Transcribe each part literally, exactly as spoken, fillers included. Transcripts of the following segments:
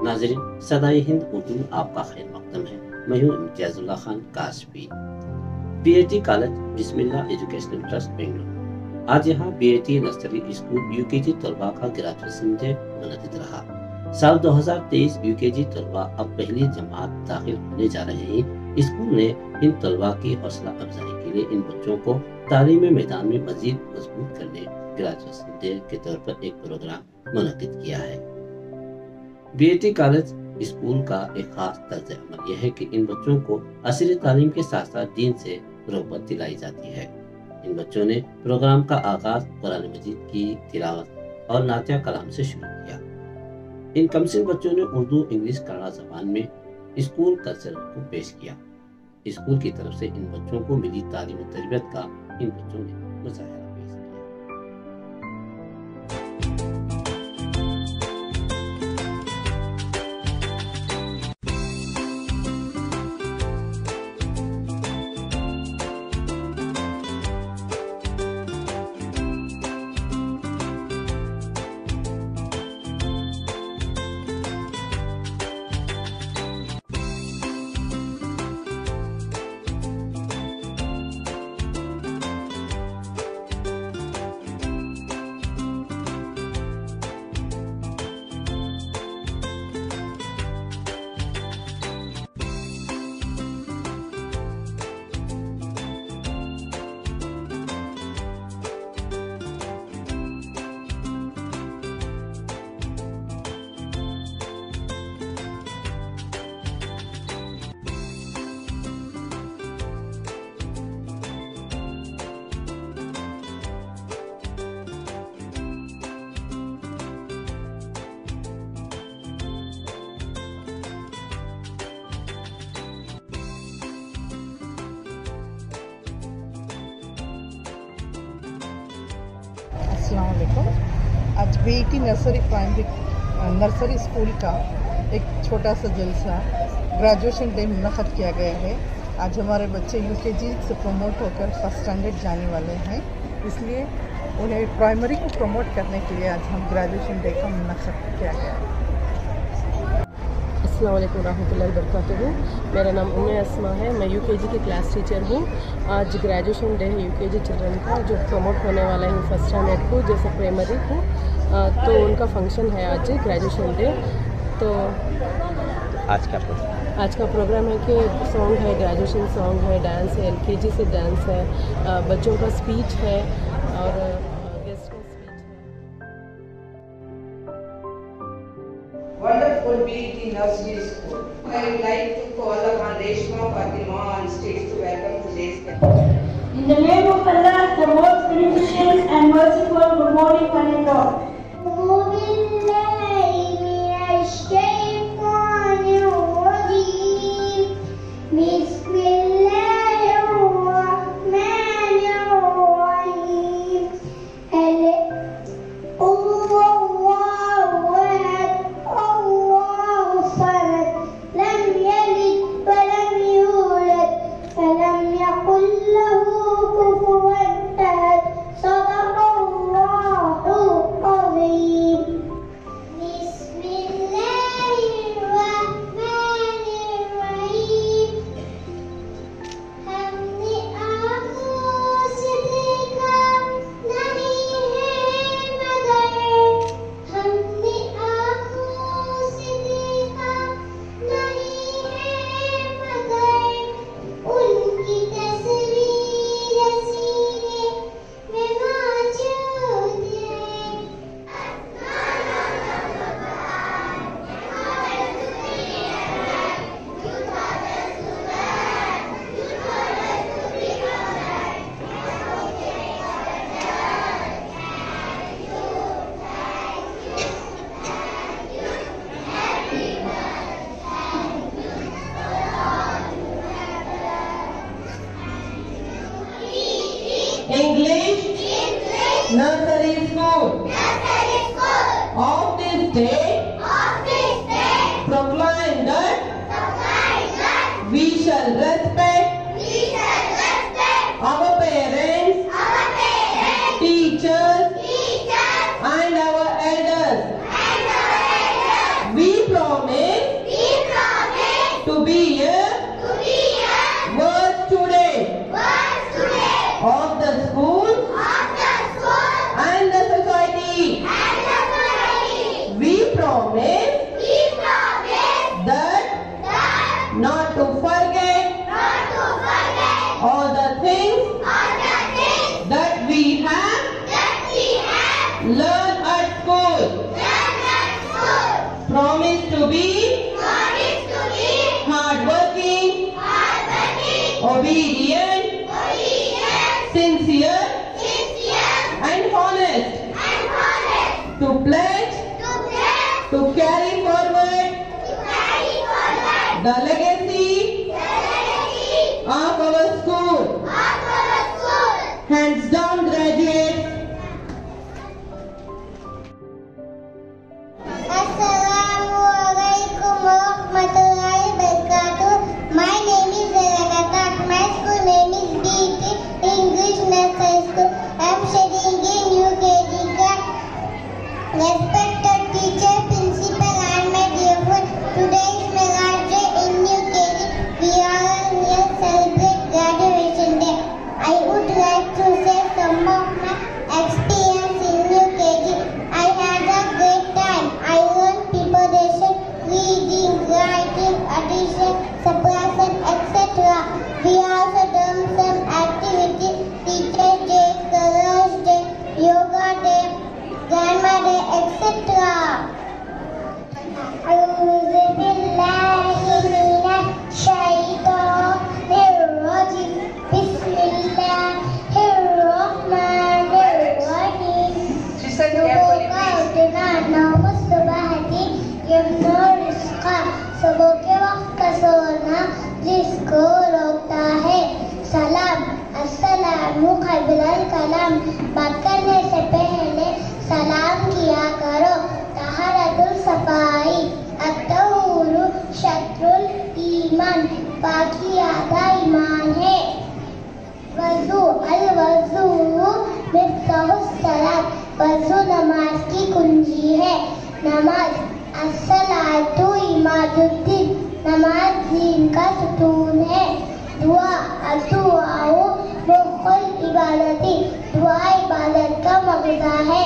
नाज़रीन, सदाए हिंद उर्दू में आपका खैर मकदम है। मैं हूँ Imtiazullah Khan Kasfi, BAT college Bismillah educational trust Bengaluru. आज यहाँ बीएटी नर्सरी स्कूल यूकेजी तलबा का ग्रेजुएशन डे मुनक़िद रहा। साल दो हज़ार तेईस यूकेजी तलबा अब पहली जमात दाखिल होने जा रहे हैं। स्कूल ने इन तलबा की हौसला अफजाई के लिए इन बच्चों को तालीमी मैदान में मजीद मजबूत करने ग्रेजुएशन डे के तौर पर एक प्रोग्राम मुनक़िद किया है। बीएटी कॉलेज स्कूल का एक खास तर्ज अमल यह है कि इन बच्चों को असली तालीम के साथ साथ दीन से रोबत दिलाई जाती है। इन बच्चों ने प्रोग्राम का आगाज कुरान मजीद की तिलावत और नातिया कलाम से शुरू किया। इन कमसिन बच्चों ने उर्दू, इंग्लिश, कन्नड़ा जबान में स्कूल कल्चर को पेश किया। स्कूल की तरफ से इन बच्चों को मिली तालीम और तरबियत का इन बच्चों ने मुजाहिरा पेश किया। अस्सलामुअलैकुम। आज BAT nursery primary nursery school का एक छोटा सा जलसा ग्रेजुएशन डे मुनक़िद किया गया है। आज हमारे बच्चे यूकेजी से प्रमोट होकर फर्स्ट स्टैंडर्ड जाने वाले हैं, इसलिए उन्हें प्राइमरी को प्रमोट करने के लिए आज हम ग्रेजुएशन डे का मुनक़िद किया गया है। अस्सलाम वालेकुम रहमतुल्लाहि व बरकातुहू। मेरा नाम उम्मे अस्मा है। मैं यूकेजी की क्लास टीचर हूँ। आज ग्रेजुएशन डे है यूकेजी चिल्ड्रन का, जो प्रमोट होने वाला है फर्स्ट स्टैंडर्ड को जैसे प्राइमरी को, तो उनका फंक्शन है आज ग्रेजुएशन डे। तो आज का प्रोग्राम आज का प्रोग्राम है कि सॉन्ग है, ग्रेजुएशन सॉन्ग है, डांस है, एलकेजी से डांस है, बच्चों का स्पीच है और गेस्ट का स्पीच है। Wonderful being in nursery school. I would like to call upon Reshma Fatima on stage to welcome today's guest. In the name of Allah, the most beneficent and merciful, good morning, one and all. English, nursery school. Of this day, proclaim that we shall respect our parents, teachers, and our elders. We promise Learn at school. Promise to be hardworking, obedient, sincere, and honest. To pledge, to carry forward the legacy of our school. Hands down, graduates. Assalamualaikum warahmatullahi wabarakatuh. My name is Renata. My school name is B T English Nursery School. I am studying in U K G class. Respected teacher, principal, and my dear friend. Today is my last day in U K G. We all here celebrate graduation day. I would like to say some of my experience in U K G. I had a great time. I learned preparation, reading, writing, addition, subtraction, et cetera. We also done some activities, teacher day, colors day, yoga day, grandma day, et cetera. أعوذ بالله من الشيطان الرجيم بسم الله الرحمن الرحيم सुबह के वक्त का सोना जिसको रोकता है। सलाम अस्सलामु क़ब्लल कलाम। बात करने से पहले सलाम किया करो। तहरतुल सफाई अत्तहुरु शत्रुल ईमान। पाकी आधा ईमान है। वज़ू अल वज़ू मिफ्ताहुस सलात। वज़ू नमाज की कुंजी है। नमाज अस्सलातु इमादुद्दीन। नमाज दीन का सुतून है। दुआ अदुआउ मुख्कुल इबादती। दुआ इबादत का मग़ज़ा है।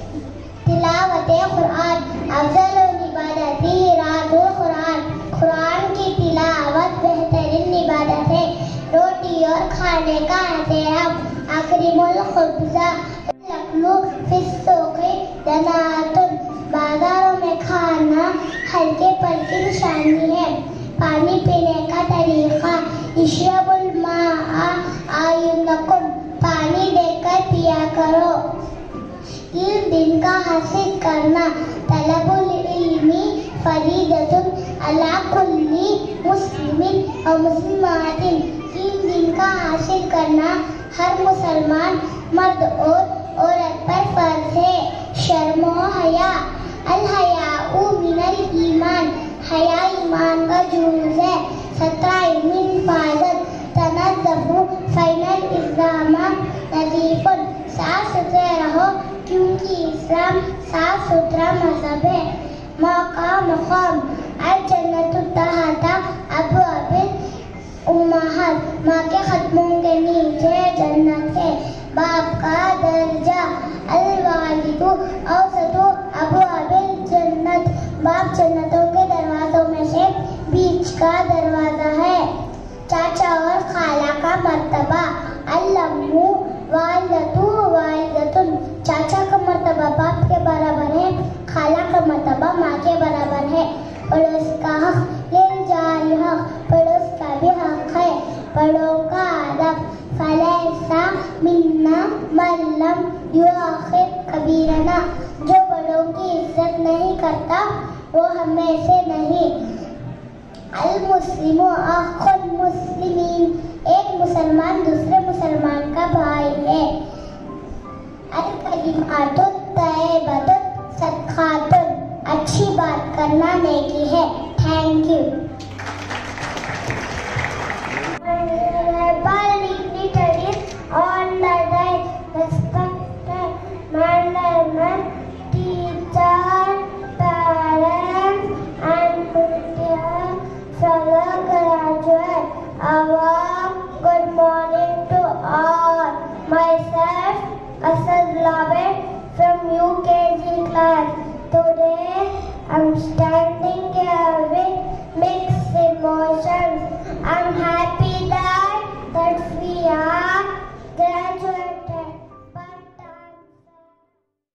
तिलावत कुरान अफ़ज़लुल इबादती क़िराअतुल कुरान। कुरान की तिलावत बेहतरीन इबादत है। रोटी और खाने का एहतराम अकरिमुल खुब्ज़ा लक्लू फिस्सुक़ि दनातुन। बाजारों में खाना हल्के पल की निशानी है। पानी पीने का तरीका इश्रबुल माअ आयुनकुम। पानी देकर पिया करो। इल्म दिन का हासिल करना तलबुल इल्मी फरीदतुन अला कुल्ली मुस्लिमिन और मुस्लिमातिन। इल्म दिन का हासिल करना हर मुसलमान मर्द और औरत पर फर्ज है। शर्म और हया अल हयाउ मिनल ईमान। हया ईमान का जुज़ है। सत्राई मिन हिफाज़त तनज़्ज़ुफ़ु फ़इनल इस्लामा नज़ीफ़ुन। साफ सुथरे रहो क्योंकि इस्लाम साफ सुथरा मज़हब है। मक़ाम मक़ाम अल जन्नतु तहता अब्वाबिल उम्महात। माँ के ख़दमों के नीचे जन्नत है। बाप का दर्जा अल वालिदु औसतु अब्वाबिल जन्नत। बाप जन्नतों के दरवाज़ों में से बीच का दरवाज़ा है। चाचा और खाला का मर्तबा अल-अम्मु वालिदतु वालिदतुन। चाचा का मर्तबा बाप के बराबर है। खाला का मर्तबा माँ के बराबर है। पड़ोस का हक लिल जारी हक। पड़ोस का भी हक है। बड़ों का अदब फलैसा मिन्ना मल्लम युआखिर कबीरना। जो बड़ों की इज्जत नहीं करता वो हमें से नहीं। अल मुस्लिमु अखुल मुस्लिमीन। एक मुसलमान दूसरे मुसलमान का भाई है। अल कलिमातुत तय्यबतुत सदक़ातुन। अच्छी बात करना नेकी है। Thank you. On the day, respected management, teacher, parents, and fellow graduates, a warm good morning to all. Myself, Asad Labed from U K G class. Today, I'm standing